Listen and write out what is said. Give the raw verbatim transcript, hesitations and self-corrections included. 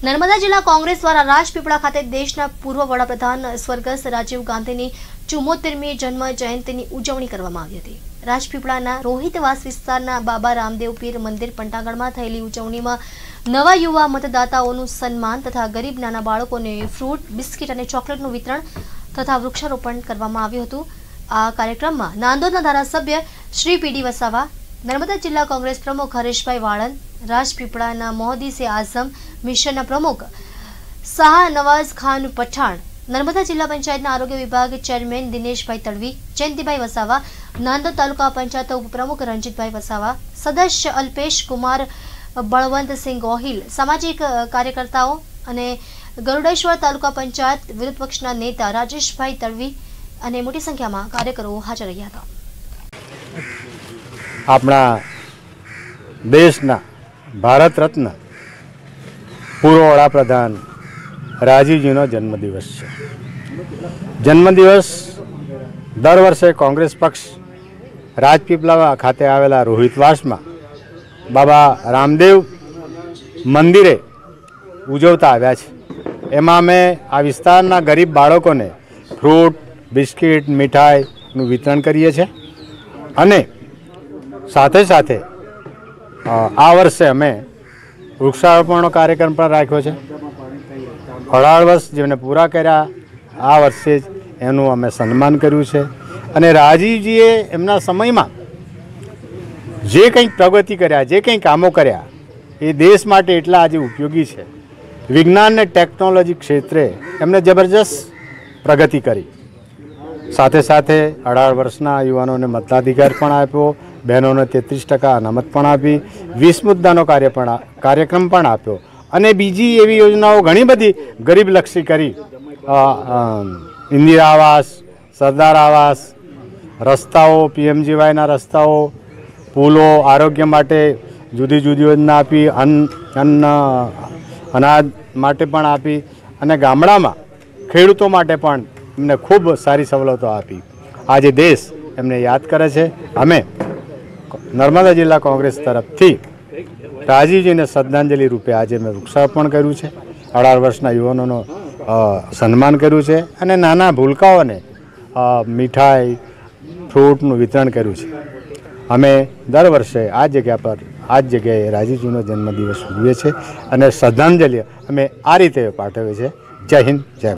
નર્મદા જિલ્લા કોંગ્રેસ દ્વારા રાજપીપળા ખાતે દેશના પૂર્વ વડાપ્રધાન સ્વર્ગસ્થ રાજીવ ગાંધીની ચુમ્મોતેરમી જન્મ જયંતિની ઉજવણી કરવામાં આવી હતી। રાજપીપળાના રોહિતવાસ વિસ્તારના બાબા રામદેવ પીર મંદિર પંટાગણમાં થયેલી ઉજવણીમાં નવા યુવા મતદાતાઓનું સન્માન તથા ગરીબ નાના બાળકોને ફ્રૂટ, બિસ્કિટ અને ચોકલેટનું વિતરણ તથા વૃક્ષારોપણ કરવામાં આવ્યું હતું। આ કાર્યક્રમમાં નાંદોદના ધારાસભ્ય શ્રી પીડી વસાવા, नर्मदा जिला कांग्रेस प्रमुख हरीशभाई वाळन, राजपीपळाना मोहदी से आजम मिशनना प्रमुख शाह नवाज खान पठाण, नर्मदा जिला पंचायत आरोग्य विभाग चेरमेन दिनेशभाई तड़वी, जयंतीभाई वसावा, नांदोद तालुका पंचायत उपप्रमुख रंजीतभाई वसावा, सदस्य अल्पेश कुमार बळवंत सिंह गोहिल, सामाजिक कार्यकर्ताओं अने गरुडेश्वर तालुका पंचायत विरोध पक्षना नेता राजेशभाई तड़वी अने मोटी संख्या में कार्यकरो हाजर रह्या हता। अपना देशना भारत रत्न पूर्व वडाप्रधान राजीवजीनो जन्मदिवस है। जन्मदिवस दर वर्षे कांग्रेस पक्ष राजपीपला खाते आवेला रोहितवास में बाबा रामदेव मंदिरे उजवता आव्या छे। एमां अमे आ विस्तारना गरीब बाळकोने फ्रूट, बिस्किट, मिठाईनुं वितरण करीए छे अने साथे साथे आ वर्षे अमे वृक्षारोपणनो कार्यक्रम पण राख्यो छे। अठार वर्ष जेमने पूरा कर्या आ वर्षे ज एनुं अमे सन्मान कर्युं छे अने राजीवजीए एमना समयमां जे कंई प्रगति कर्या, जे कंई कामो कर्या ए देश माटे एटला आज उपयोगी छे। विज्ञान ने टेक्नोलॉजी क्षेत्रे एमने जबरदस्त प्रगति करी। साथे साथे अठार वर्षना युवानोने मताधिकार पण आप्यो, बहनों ने तेत्रीस टका अनामत पण आपी, वीस मुद्दानो कार्य पण कार्यक्रम पण आप्यो अने बीजी एवी योजनाओं घणी बधी गरीबलक्षी करी। इंदिरा आवास, सरदार आवास, रस्ताओ, पीएमजीवाय ना रस्ताओ, पुलो, आरोग्य माटे जुदी जुदी योजना आपी, अन्न अन्न अनाज माटे पण आपी अने गामडामां खेडूतो माटे पण एमने खूब सारी सवलतो आपी। आज देश एमने याद करे छे। अमे नर्मदा जिला कांग्रेस तरफ थी राजीवजी ने श्रद्धांजलि रूपे आज मैं वृक्षारोपण कर्युं छे। अठार वर्षना युवानोनो सन्मान कर्युं छे अने नाना भूलकाओने मीठाई, फ्रूटनुं वितरण कर्युं छे। अमे दर वर्षे आ जग्या पर आज जग्याए राजीवजीनो जन्मदिवस उजवीए छे अने श्रद्धांजलि अमे आ रीते पाठवीए छे। जय हिंद, जय